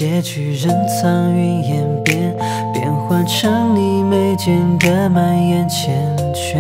结局任苍云烟变，变换成你眉间的满眼缱绻。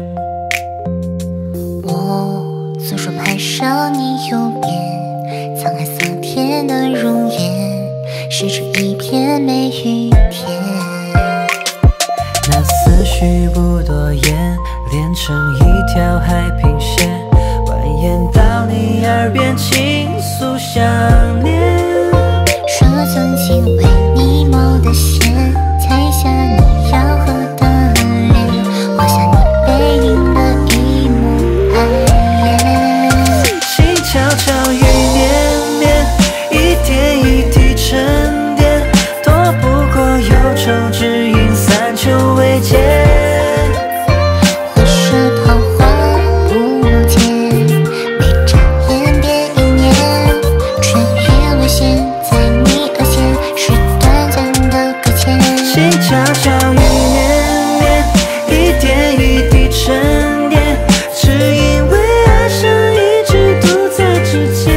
我左手拍上你右边，沧海桑田的容颜，是这一片梅雨天。 那思绪不多言，连成一条海平线，蜿蜒到你耳边倾诉想念。 说曾经为你冒的险，踩下你柔和的脸，画下你背影的一幕爱恋。 心悄悄雨绵绵，一点一滴沉淀，躲不过忧愁只因三秋未见。 回首桃花不见，每眨眼别一年，春雨未现，在你额前是短暂的搁浅。 心悄悄雨绵绵，一点一滴沉淀，只因为爱上一直独在指尖。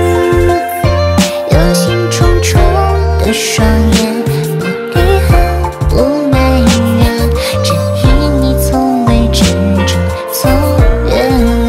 忧心忡忡的双眼，不遗憾不埋怨，只因你从未真正走远。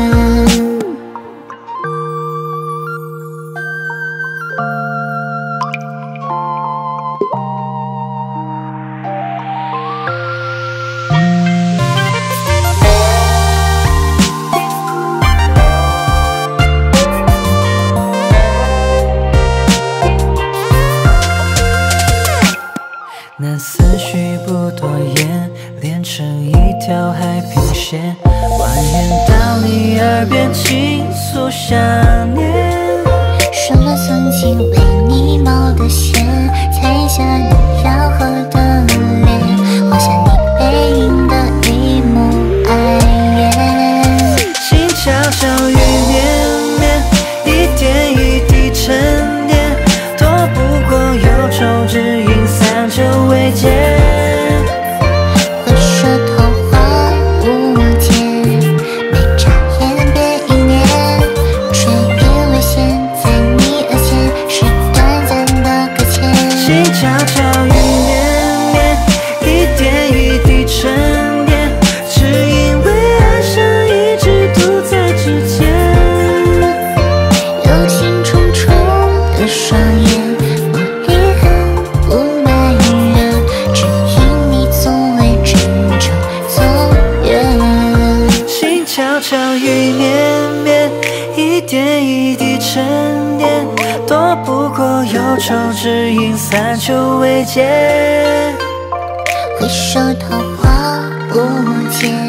那思绪不多言，连成一条海平线，蜿蜒到你耳边倾诉想念。 说了曾经为你冒的险，踩下你柔和的脸，画下你背影的一幕爱恋。 心悄悄雨绵绵，一点一滴沉淀，躲不过忧愁只因三秋未见。 回首桃花不见，每眨眼别一年，春雨未现，在你额前是短暂的搁浅。 心悄悄雨绵绵，一点一滴沉淀，只因为爱上一直独在指尖。 忧心忡忡的双眼，不遗憾不埋怨，只因你从未真正走远。 心悄悄雨绵绵，一点一滴沉淀，躲不过忧愁只因三秋未见。 回首桃花不见。